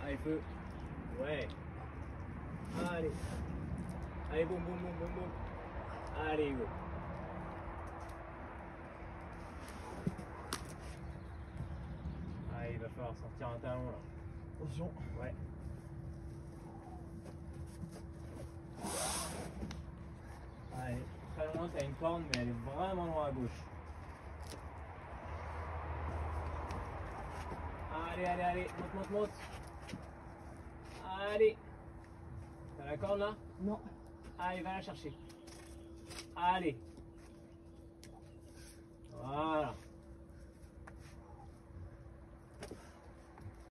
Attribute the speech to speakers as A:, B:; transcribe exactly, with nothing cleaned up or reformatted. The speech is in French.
A: Allez, feu. Ouais. Allez. Allez, boum, boum, boum, boum, boum. Allez, go. Allez, il va falloir sortir un talon là. Attention. Ouais. Allez, très loin, t'as une corne, mais elle est vraiment loin à gauche. Allez, allez, allez, monte, monte, monte. Allez. T'as la corne là?
B: Non.
A: Allez, va la chercher. Allez. Voilà.